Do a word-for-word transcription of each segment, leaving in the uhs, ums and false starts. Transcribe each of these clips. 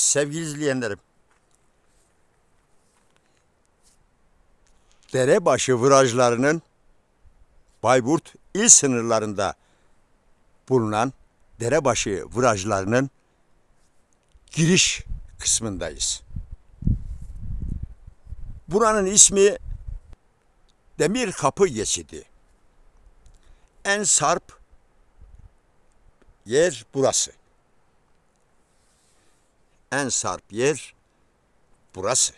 Sevgili izleyenlerim, Derebaşı virajlarının Bayburt il sınırlarında bulunan Derebaşı virajlarının giriş kısmındayız. Buranın ismi Demir Kapı Geçidi. En sarp yer burası. En sarp yer burası.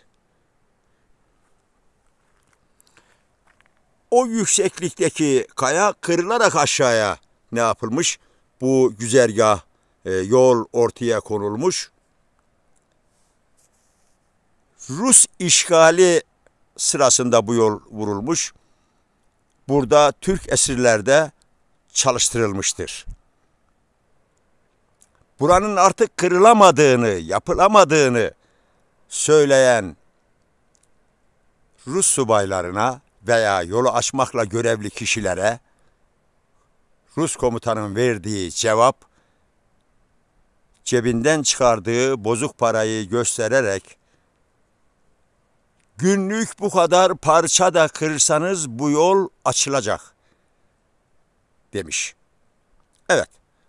O yükseklikteki kaya kırılarak aşağıya ne yapılmış? Bu güzergah, e, yol ortaya konulmuş. Rus işgali sırasında bu yol vurulmuş. Burada Türk esirler de çalıştırılmıştır. Buranın artık kırılamadığını, yapılamadığını söyleyen Rus subaylarına veya yolu açmakla görevli kişilere Rus komutanın verdiği cevap, cebinden çıkardığı bozuk parayı göstererek günlük bu kadar parça da kırırsanız bu yol açılacak demiş. Evet.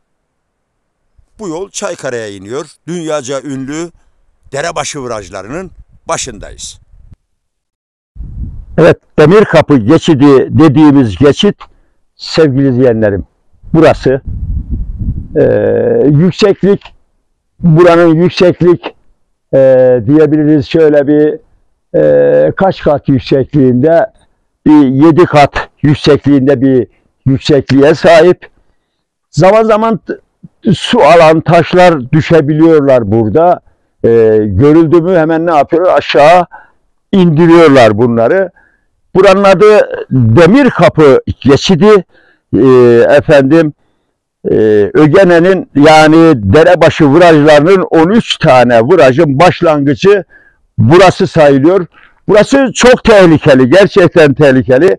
Bu yol Çaykara'ya iniyor. Dünyaca ünlü Derebaşı virajlarının başındayız. Evet, Demir Kapı Geçidi dediğimiz geçit, sevgili izleyenlerim, burası. Ee, yükseklik, buranın yükseklik e, diyebiliriz şöyle bir e, kaç kat yüksekliğinde, bir yedi kat yüksekliğinde bir yüksekliğe sahip. Zaman zaman su alan taşlar düşebiliyorlar burada. Ee, görüldü mü hemen ne yapıyorlar? Aşağı indiriyorlar bunları. Buranın adı Demir Kapı Geçidi. Ee, efendim e, Ögene'nin yani Derebaşı virajlarının on üç tane virajın başlangıcı burası sayılıyor. Burası çok tehlikeli. Gerçekten tehlikeli.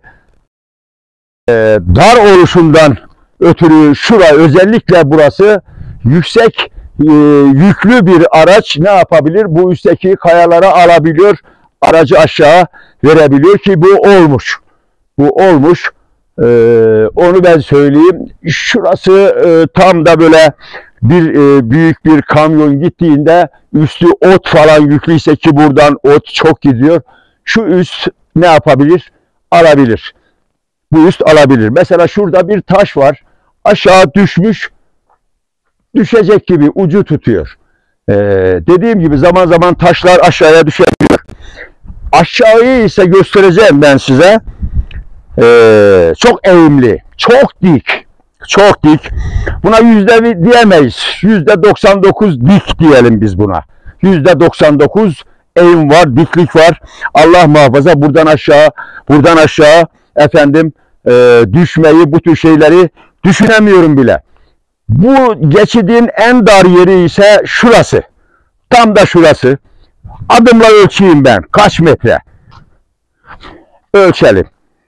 Ee, dar oluşundan ötürü şura, özellikle burası yüksek e, yüklü bir araç ne yapabilir? Bu üstteki kayalara alabiliyor, aracı aşağı verebiliyor ki bu olmuş. Bu olmuş. Ee, onu ben söyleyeyim. Şurası e, tam da böyle bir e, büyük bir kamyon gittiğinde üstü ot falan yüklüyse, ki buradan ot çok gidiyor. Şu üst ne yapabilir? Alabilir. Bu üst alabilir. Mesela şurada bir taş var. Aşağı düşmüş. Düşecek gibi ucu tutuyor. Ee, dediğim gibi zaman zaman taşlar aşağıya düşebiliyor. Aşağıyı ise göstereceğim ben size. Ee, çok eğimli. Çok dik. Çok dik. Buna yüzde diyemeyiz. Yüzde doksan dokuz dik diyelim biz buna. Yüzde doksan dokuz eğim var, diklik var. Allah muhafaza buradan aşağı, buradan aşağı efendim e, düşmeyi, bu tür şeyleri düşünemiyorum bile. Bu geçidin en dar yeri ise şurası. Tam da şurası. Adımla ölçeyim ben. Kaç metre? Ölçelim.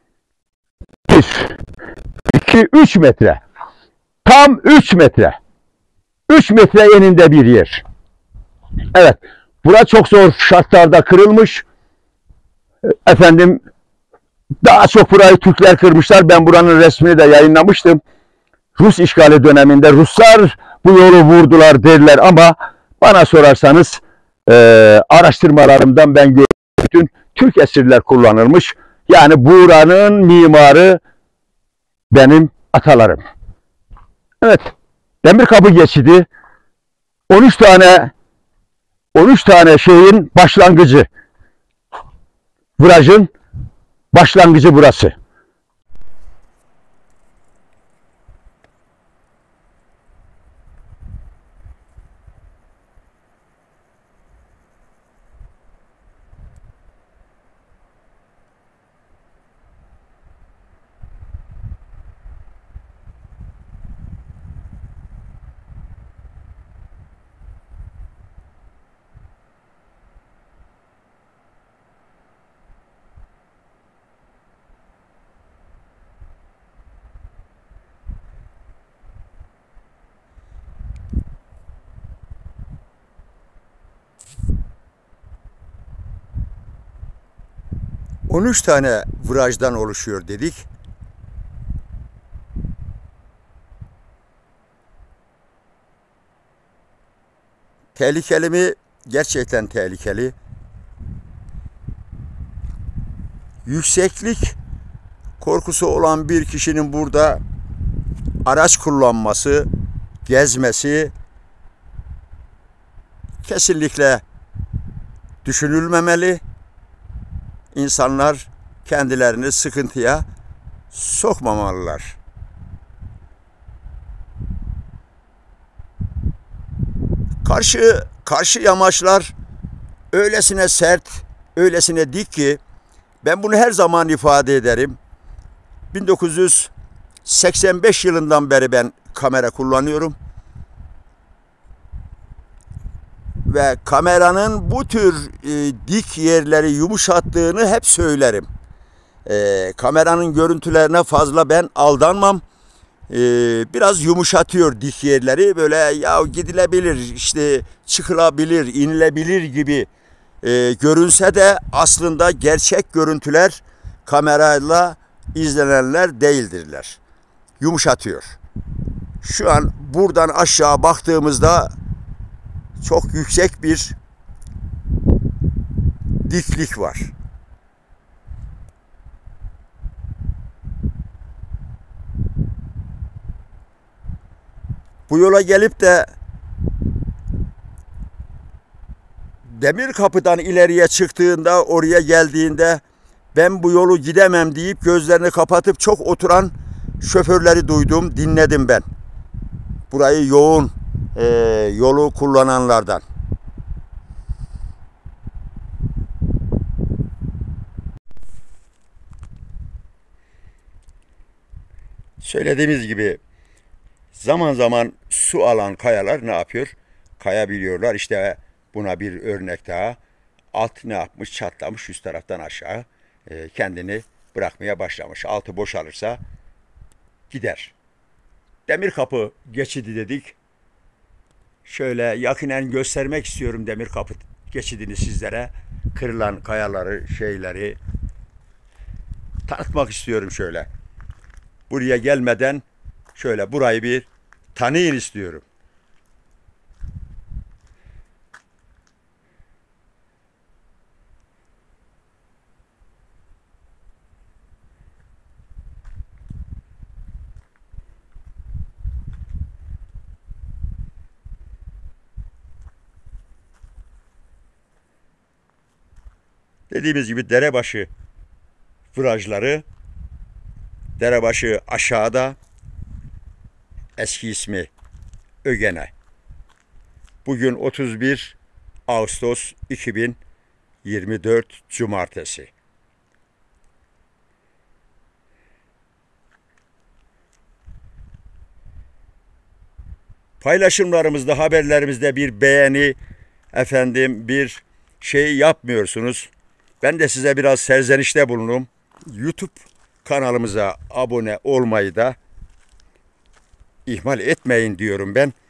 bir, iki, üç metre. Tam üç metre. üç metre eninde bir yer. Evet. Bura çok zor şartlarda kırılmış. Efendim daha çok burayı Türkler kırmışlar. Ben buranın resmini de yayınlamıştım. Rus işgali döneminde Ruslar bu yolu vurdular derler ama bana sorarsanız e, araştırmalarımdan ben gördüm, bütün Türk esirler kullanılmış. Yani buranın mimarı benim atalarım. Evet, Demir Kapı Geçidi on üç tane on üç tane şeyin başlangıcı. Virajın başlangıcı burası. on üç tane virajdan oluşuyor dedik. Tehlikeli mi? Gerçekten tehlikeli. Yükseklik korkusu olan bir kişinin burada araç kullanması, gezmesi kesinlikle düşünülmemeli. İnsanlar kendilerini sıkıntıya sokmamalılar. Karşı karşı yamaçlar öylesine sert, öylesine dik ki ben bunu her zaman ifade ederim. bin dokuz yüz seksen beş yılından beri ben kamera kullanıyorum. Ve kameranın bu tür e, dik yerleri yumuşattığını hep söylerim. E, kameranın görüntülerine fazla ben aldanmam. E, biraz yumuşatıyor dik yerleri. Böyle ya gidilebilir, işte çıkılabilir, inilebilir gibi e, görünse de aslında gerçek görüntüler kamerayla izlenenler değildirler. Yumuşatıyor. Şu an buradan aşağı baktığımızda çok yüksek bir diklik var. Bu yola gelip de demir kapıdan ileriye çıktığında, oraya geldiğinde ben bu yolu gidemem deyip gözlerini kapatıp çok oturan şoförleri duydum, dinledim ben. Burayı yoğun e, yolu kullananlardan. Söylediğimiz gibi zaman zaman su alan kayalar ne yapıyor? Kayabiliyorlar. İşte buna bir örnek daha. Alt ne yapmış? Çatlamış üst taraftan aşağı e, kendini bırakmaya başlamış. Altı boşalırsa gider. Demir kapı geçidi dedik. Şöyle yakinen göstermek istiyorum demir kapı geçidini sizlere. Kırılan kayaları, şeyleri tanıtmak istiyorum şöyle. Buraya gelmeden şöyle burayı bir tanıyın istiyorum. Dediğimiz gibi derebaşı virajları, derebaşı aşağıda, eski ismi Ögene. Bugün otuz bir Ağustos iki bin yirmi dört Cumartesi. Paylaşımlarımızda, haberlerimizde bir beğeni, efendim bir şey yapmıyorsunuz. Ben de size biraz serzenişte bulunum. YouTube kanalımıza abone olmayı da ihmal etmeyin diyorum ben.